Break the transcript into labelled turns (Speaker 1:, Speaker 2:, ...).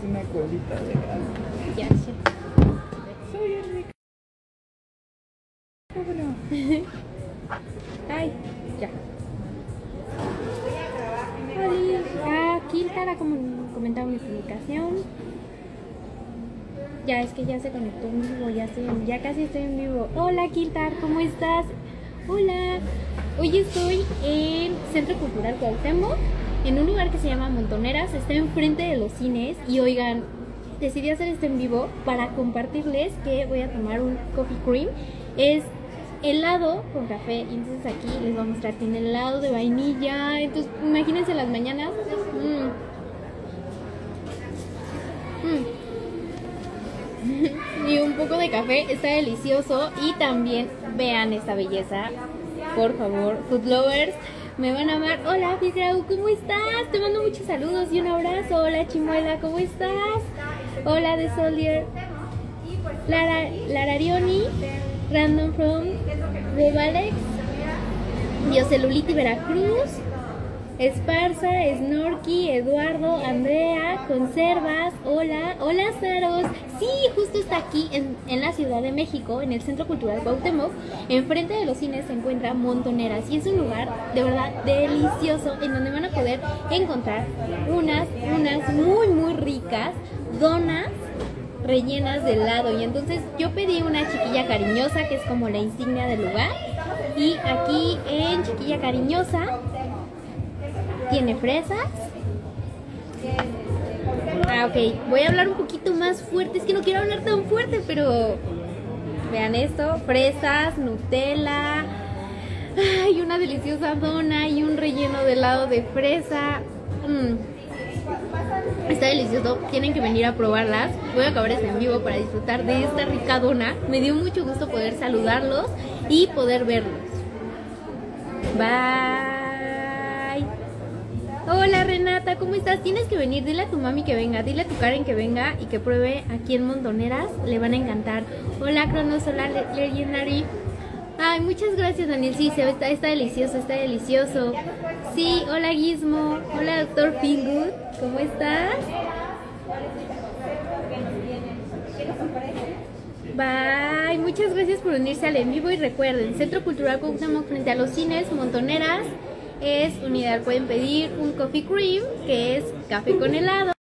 Speaker 1: una colita de gato.
Speaker 2: Ya, sí.
Speaker 1: Soy Enrique.
Speaker 2: Ay, ya. Hola, Kiltar ha comentado mi publicación. Ya, es que ya se conectó en vivo, ya casi estoy en vivo. Hola, Kiltar, ¿cómo estás? Hola. Hoy estoy en Centro Cultural Cuauhtémoc, en un lugar que se llama Montoneras, está enfrente de los cines. Y oigan, decidí hacer este en vivo para compartirles que voy a tomar un coffee cream. Es helado con café, y entonces aquí les voy a mostrar, tiene helado de vainilla. Entonces imagínense las mañanas. Y un poco de café, está delicioso. Y también vean esta belleza, por favor, food lovers, me van a amar. Hola, Figrau, ¿cómo estás? Te mando muchos saludos y un abrazo. Hola, Chimuela, ¿cómo estás? Hola, The Soldier, Lararioni, Random from Rebalex, Bioceluliti Veracruz, Esparza, Snorky, Eduardo, Andrea, Conservas, hola, hola Saros. Sí, justo está aquí en la Ciudad de México, en el Centro Cultural Cuauhtémoc. Enfrente de los cines se encuentra Montoneras y es un lugar de verdad delicioso en donde van a poder encontrar unas muy ricas donas rellenas de helado. Y entonces yo pedí una chiquilla cariñosa, que es como la insignia del lugar. Y aquí en chiquilla cariñosa tiene fresas. Ok, voy a hablar un poquito más fuerte. Es que no quiero hablar tan fuerte, pero vean esto, fresas, Nutella, ay, una deliciosa dona y un relleno de helado de fresa. Está delicioso, tienen que venir a probarlas. Voy a acabar este en vivo para disfrutar de esta rica dona. Me dio mucho gusto poder saludarlos y poder verlos. Bye. Hola Renata, ¿cómo estás? Tienes que venir, dile a tu mami que venga, dile a tu Karen que venga y que pruebe aquí en Montoneras, le van a encantar. Hola Cronos, hola Legendary. Ay, muchas gracias Daniel, sí, está delicioso, está delicioso. Sí, hola Gizmo, hola Dr. Feelgood, ¿cómo estás? Bye, muchas gracias por unirse al en vivo y recuerden, Centro Cultural Cuauhtémoc frente a los cines, Montoneras, es unidad, pueden pedir un coffee cream, que es café con helado.